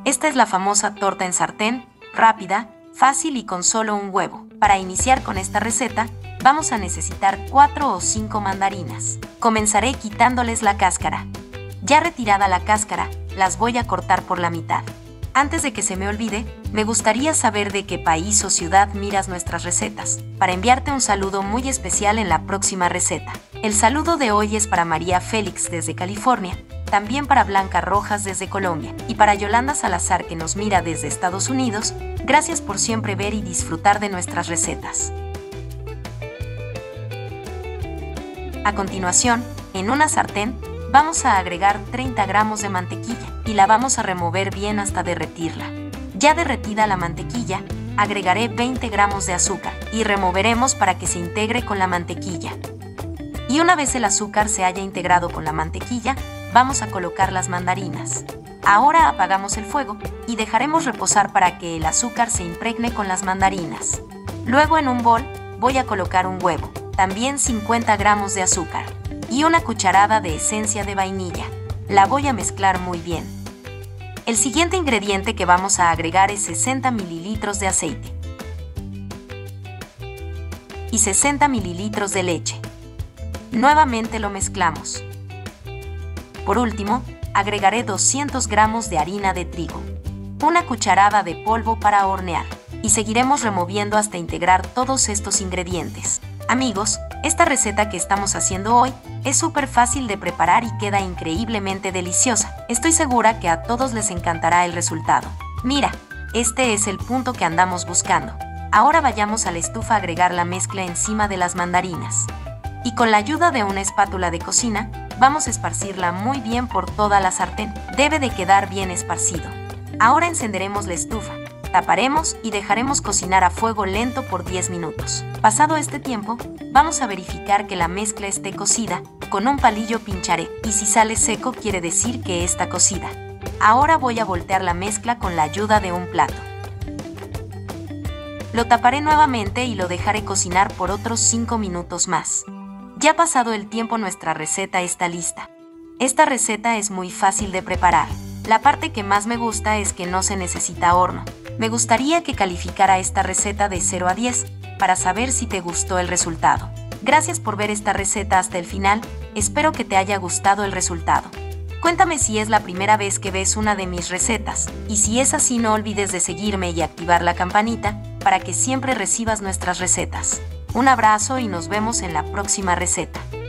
Esta es la famosa torta en sartén, rápida, fácil y con solo un huevo. Para iniciar con esta receta, vamos a necesitar 4 o 5 mandarinas. Comenzaré quitándoles la cáscara. Ya retirada la cáscara, las voy a cortar por la mitad. Antes de que se me olvide, me gustaría saber de qué país o ciudad miras nuestras recetas, para enviarte un saludo muy especial en la próxima receta. El saludo de hoy es para María Félix desde California, también para Blanca Rojas desde Colombia, y para Yolanda Salazar que nos mira desde Estados Unidos. Gracias por siempre ver y disfrutar de nuestras recetas. A continuación, en una sartén, vamos a agregar 30 gramos de mantequilla y la vamos a remover bien hasta derretirla. Ya derretida la mantequilla, agregaré 20 gramos de azúcar y removeremos para que se integre con la mantequilla. Y una vez el azúcar se haya integrado con la mantequilla, vamos a colocar las mandarinas. Ahora apagamos el fuego y dejaremos reposar para que el azúcar se impregne con las mandarinas. Luego en un bol voy a colocar un huevo, también 50 gramos de azúcar y una cucharada de esencia de vainilla. La voy a mezclar muy bien. El siguiente ingrediente que vamos a agregar es 60 mililitros de aceite y 60 mililitros de leche. Nuevamente lo mezclamos. Por último, agregaré 200 gramos de harina de trigo, una cucharada de polvo para hornear y seguiremos removiendo hasta integrar todos estos ingredientes. Amigos, esta receta que estamos haciendo hoy es súper fácil de preparar y queda increíblemente deliciosa. Estoy segura que a todos les encantará el resultado. Mira, este es el punto que andamos buscando. Ahora vayamos a la estufa a agregar la mezcla encima de las mandarinas. Y con la ayuda de una espátula de cocina, vamos a esparcirla muy bien por toda la sartén. Debe de quedar bien esparcido. Ahora encenderemos la estufa. Taparemos y dejaremos cocinar a fuego lento por 10 minutos. Pasado este tiempo, vamos a verificar que la mezcla esté cocida. Con un palillo pincharé y si sale seco quiere decir que está cocida. Ahora voy a voltear la mezcla con la ayuda de un plato. Lo taparé nuevamente y lo dejaré cocinar por otros 5 minutos más. Ya pasado el tiempo, nuestra receta está lista. Esta receta es muy fácil de preparar. La parte que más me gusta es que no se necesita horno. Me gustaría que calificara esta receta de 0 a 10 para saber si te gustó el resultado. Gracias por ver esta receta hasta el final, espero que te haya gustado el resultado. Cuéntame si es la primera vez que ves una de mis recetas, y si es así no olvides de seguirme y activar la campanita para que siempre recibas nuestras recetas. Un abrazo y nos vemos en la próxima receta.